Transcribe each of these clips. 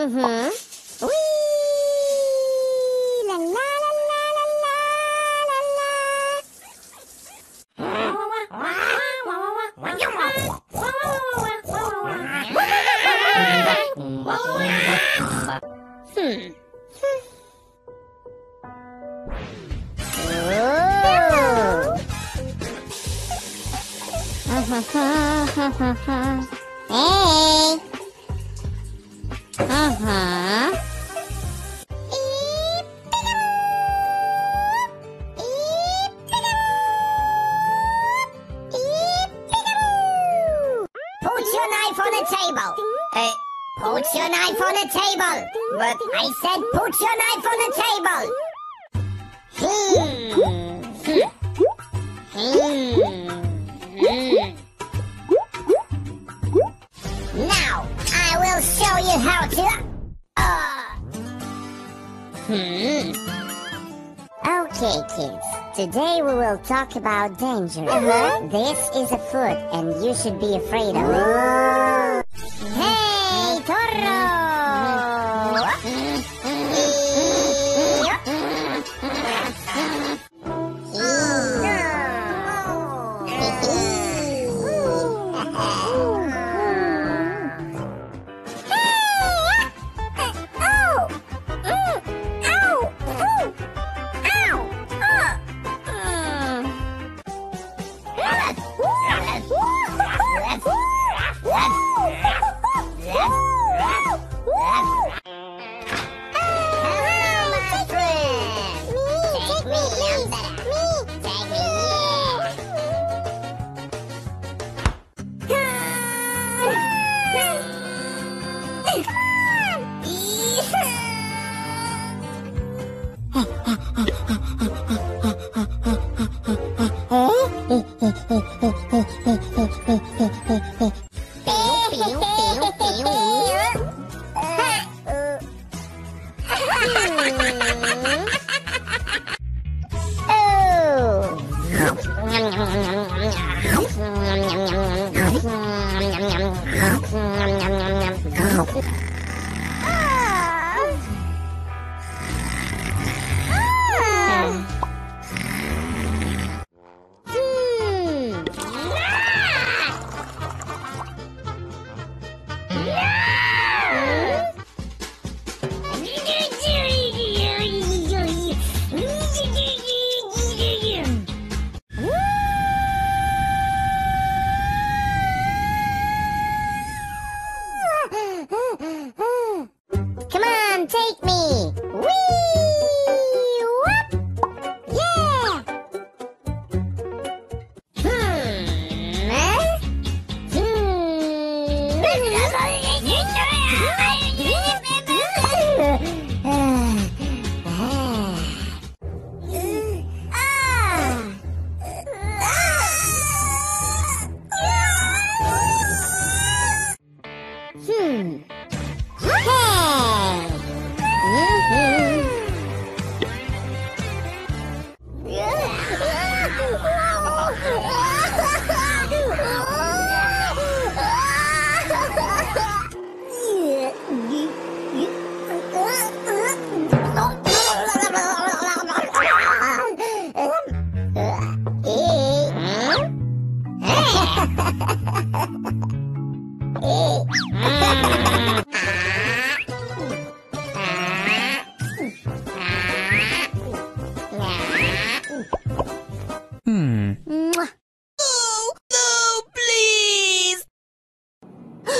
Mm-hmm. Whee! La la la la la la Hey! Uh-huh. Put your knife on the table. Put your knife on the table. But I said put your knife on the table. Now, I will show you how to... Okay, kids. Today we will talk about danger. This is a food, and you should be afraid of it. Hey, Toro! Come on, take me! Whee! Whoop! Yeah!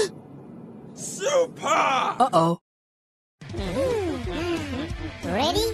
Super! Uh-oh. Ready?